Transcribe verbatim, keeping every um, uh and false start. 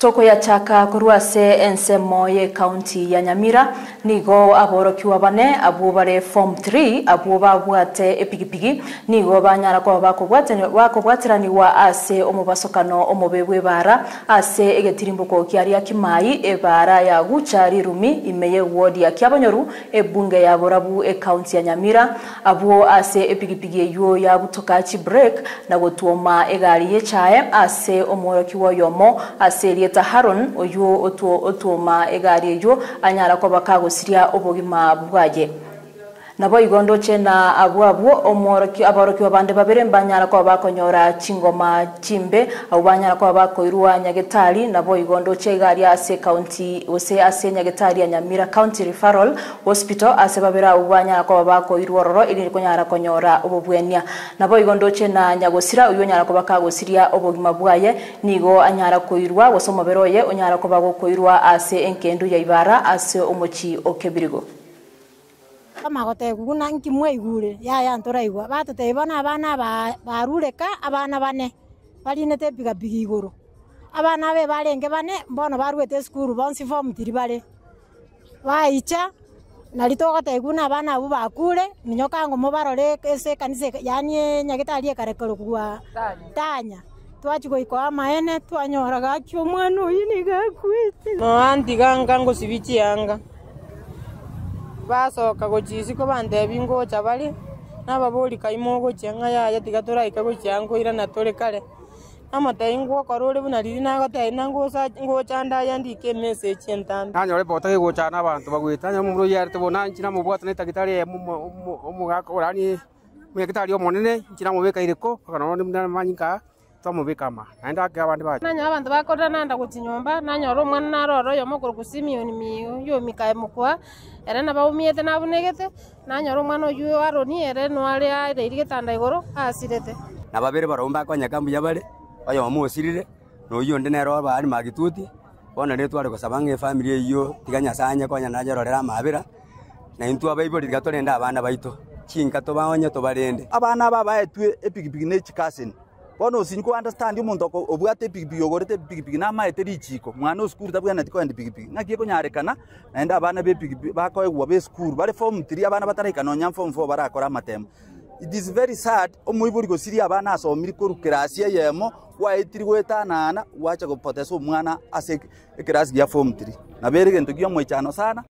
Toko ya chaka kuruase ensemo ye county ya Nyamira nigo aborokiwa bane abo bare form three abo babwate epigipigi nigo banyara ko bakobwatene bakobwatirani wa ase omubasokano omobebwe bara ase egetirimbuko kyari yakimai ebara ya guchari rumi imeye ward ya Kyabonyoru ebunge ya borabu e county ya Nyamira abo ase epigipigi yo ya butoka chi break na gotuoma egari ye chae ase omorokiwa yomo ase Haron oyo otuo otuoma egari ejo anyara ko bakagosiria obogima bwaje nabo igondo chena abwabo omoroki aboroki abande babere mbanyara ko bakonyora chingoma chimbe abo banyara ko bakoirwa Nyagetari nabo igondo chegari ase county ose ase Nyagetari ya Nyamira County Referral Hospital ase babera ubanyara ko bakoirwa roro ili konyara konyora obobwenia nabo igondo chena Nyagosira uyo nyara ko bakagosiria obogima bwaye nigo anyara koirwa gosomo beroye onyara ko bagokoirwa ase enkendu ya ibara ase omochi okebirigo kama gote guna nkimwe igure ya ya ntoraigwa batutebona abana barureka abana bane balinete biga bigigoro abana be barenge bane mbono barwete skuru bonsi form three bare baicha nalitoka teguna abana abo bakure minyoka ngo mubarore ese kanise yani Nyagetari ekarekero kuwa tanya twachiko iko amaene twanyoraga kyo mwana uyini gakwite no andi ganga ngo sibichi yanga basoka gojisi ko bande bingo chabali nababoli kaimogo cyanga ya yatigatora ikago cyango ira natore kare amataye ngo korore bunari nagataye nango sa ngo cyanda yandike message entanda nanyore botage go cyana abantu bagwitanya mu bro yarte bonanchi na mubwata ne tagitari mu gakorani mu gitari omonene nkira mu beka ireko kanone manyika tomubikama naenda akabandi baje nanya abantu bakora nanda gukinyomba nanyoro mwana naroro yo mukuru kusimiyoni miyo yo mikaye mukwa era nabawumiyete nabunegete nanyoro mwana oyu aroni ere no ari ari irigitanda igoro asirete nababere baromba kwa nyakambu yabale bayo musirire no yonde nero bari magituti bona ne tware kosabange family iyo tiganya sanya kwa nyanajororera amabira na intu abayibori gatolenda abana baito kinka to bawanya to barende abana baba etwe epigipigi ne chikasen bono sinko understand umuntu obwate pigipigi ogorete pigipigi na maeteri chiko mwana oskuru tabwana tiko andi pigipigi nagiye ko nyarekana naenda abana be pigipigi bakoegwa be skuru bare form three abana batarikana nya form four barakora matema. It is very sad omuyiburi go siri abana asomiri ko rukrasia yemo waitiri gwetanana wacha go poteso mwana ase class ya form three na bere gento giyo moichano sana